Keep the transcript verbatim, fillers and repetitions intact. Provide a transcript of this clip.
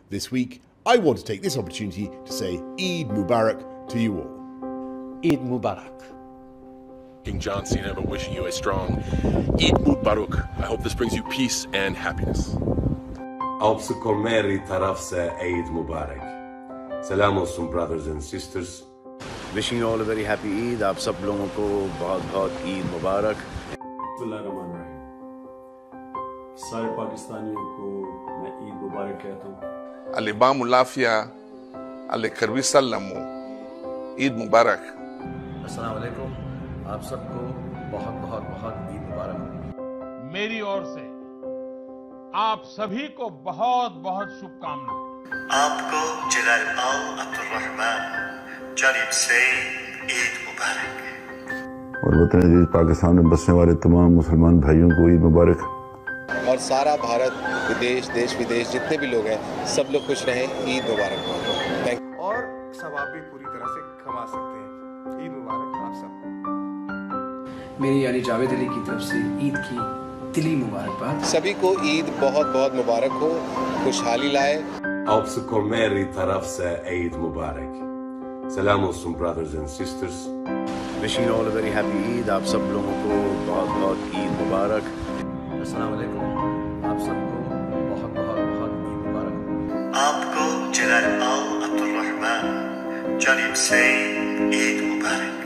This week, I want to take this opportunity to say Eid Mubarak to you all. Eid Mubarak. King John Cena, but wishing you a strong Eid Mubarak. I hope this brings you peace and happiness. आपको मेरी तरफ से Eid Mubarak. Salam alaikum brothers and sisters. Wishing you all a very happy Eid. आप सब लोगों को बहुत बहुत ईद मुबारक. बिस्मिल्लाहिर्रहमानिर्रहीम. सारे पाकिस्तानियों को मैं ईद मुबारक कहता हूँ. Alibamu lafia, alikarbi salamu. Eid Mubarak. अस्सलाम वालेकुम. आप सबको बहुत बहुत बहुत ईद मुबारक. मेरी ओर से आप सभी को बहुत बहुत शुभकामनाएं. आपको जलाल अब्दुल रहमान जानिब से ईद मुबारक. और वतन अजीज पाकिस्तान में बसने वाले तमाम मुसलमान भाइयों को ईद मुबारक. और सारा भारत, विदेश, देश विदेश जितने भी लोग हैं, सब लोग खुश रहें. ईद मुबारक. Thank you. और सवाब भी पूरी तरह से कमा सकते हैं. ईद मुबारक आप सबको. मेरी यानी जावेद अली की तरफ से ईद की दिली मुबारकबाद. सभी को ईद बहुत बहुत मुबारक हो, खुशहाली लाए. आपको मेरी तरफ से Eid Mubarak. Salam alaikum brothers and sisters. Wishing you all a very happy Eid. आप सब लोगों को बहुत बहुत ईद मुबारक. अस्सलाम वालेकुम. आप सबको बहुत बहुत बहुत ईद मुबारक. आपको जलाल अब्दुल रहमान जानिब से ईद मुबारक.